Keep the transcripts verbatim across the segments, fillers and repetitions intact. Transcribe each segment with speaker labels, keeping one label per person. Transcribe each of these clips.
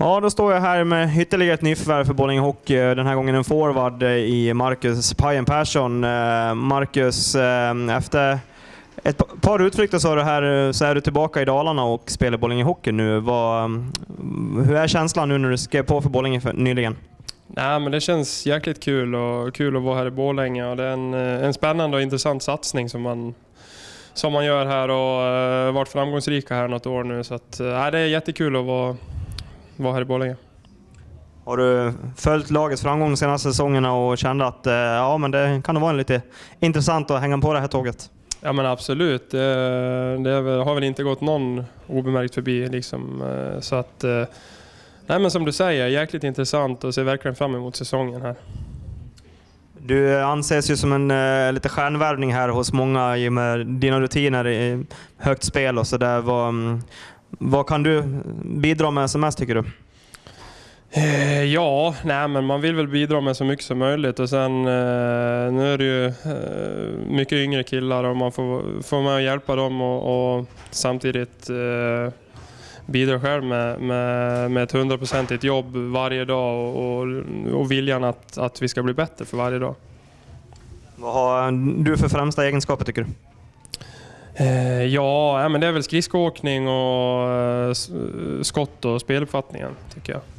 Speaker 1: Ja, då står jag här med ytterligare ett nyförvärv för Borlänge Hockey. Den här gången en forward i Marcus Pajen Persson. Marcus, efter ett par utflykter så är du här, så är du tillbaka i Dalarna och spelar Borlänge Hockey nu. Vad, hur är känslan nu när du skrev på för Borlänge för, nyligen?
Speaker 2: Nej, men det känns jäkligt kul och kul att vara här i Borlänge. Och det är en, en spännande och intressant satsning som man, som man gör här och uh, varit framgångsrika här något år nu. Så att, uh, det är jättekul att vara, vara här i Borlänge.
Speaker 1: Har du följt lagets framgång de senaste säsongerna och kände att uh, ja, men det kan nog vara lite intressant att hänga på det här tåget?
Speaker 2: Ja, men absolut. Det, det väl, har väl inte gått någon obemärkt förbi. Liksom. Uh, så att... Uh, Nej, men som du säger, jäkligt intressant och ser verkligen fram emot säsongen här.
Speaker 1: Du anses ju som en uh, lite stjärnvärvning här hos många i med dina rutiner i högt spel och så där. Vad, um, vad kan du bidra med som mest, tycker du?
Speaker 2: Eh, ja, nej, men man vill väl bidra med så mycket som möjligt och sen eh, nu är det ju eh, mycket yngre killar och man får, får med att hjälpa dem och, och samtidigt eh, bidrar själv med, med, med ett hundraprocentigt jobb varje dag och, och, och viljan att, att vi ska bli bättre för varje dag.
Speaker 1: Vad har du för främsta egenskaper, tycker du?
Speaker 2: Eh, ja, men det är väl skridskoåkning och eh, skott och speluppfattningen, tycker jag.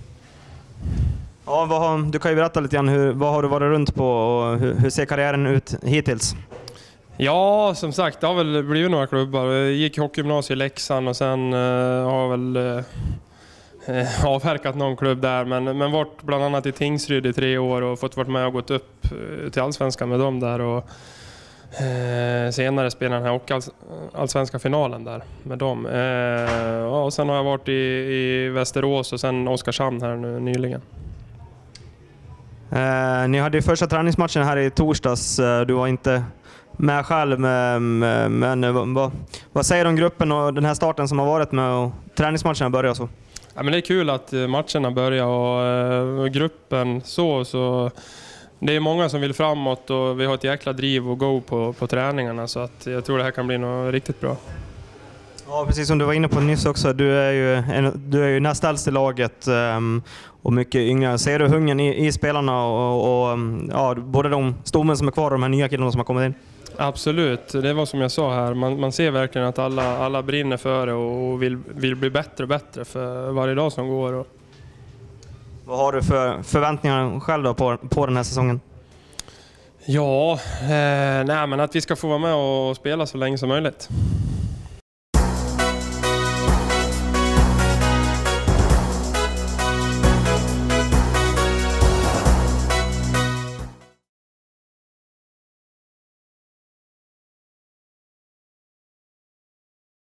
Speaker 1: Ja, vad har, du kan ju berätta lite grann, hur, vad har du varit runt på och hur, hur ser karriären ut hittills?
Speaker 2: Ja, som sagt, det har väl blivit några klubbar. Jag gick i hockeygymnasiet i Leksand och sen uh, har väl uh, avverkat någon klubb där. Men, men varit bland annat i Tingsryd i tre år och fått vara med och gått upp uh, till Allsvenskan med dem där. Och uh, senare spelade den här hockey-allsvenska finalen där med dem. Uh, ja, och sen har jag varit i, i Västerås och sen Oskarshamn här nu nyligen.
Speaker 1: Uh, ni hade ju första träningsmatchen här i torsdags. Uh, du var inte med själv, men vad, vad säger du om gruppen och den här starten som har varit med och träningsmatcherna börjar så?
Speaker 2: Ja, men det är kul att matcherna börjar och, och gruppen så, så det är många som vill framåt och vi har ett jäkla driv och go på, på träningarna så att jag tror det här kan bli något riktigt bra. Ja,
Speaker 1: precis som du var inne på nyss också, du är ju, en, du är ju näst äldst i laget um, och mycket yngre. Ser du hungern i, i spelarna och, och ja, både de stommen som är kvar och de här nya killarna som har kommit in?
Speaker 2: Absolut, det var som jag sa här. Man, man ser verkligen att alla, alla brinner för det och vill, vill bli bättre och bättre för varje dag som går. Och...
Speaker 1: Vad har du för förväntningar själv då på, på den här säsongen?
Speaker 2: Ja, eh, nej, men att vi ska få vara med och spela så länge som möjligt.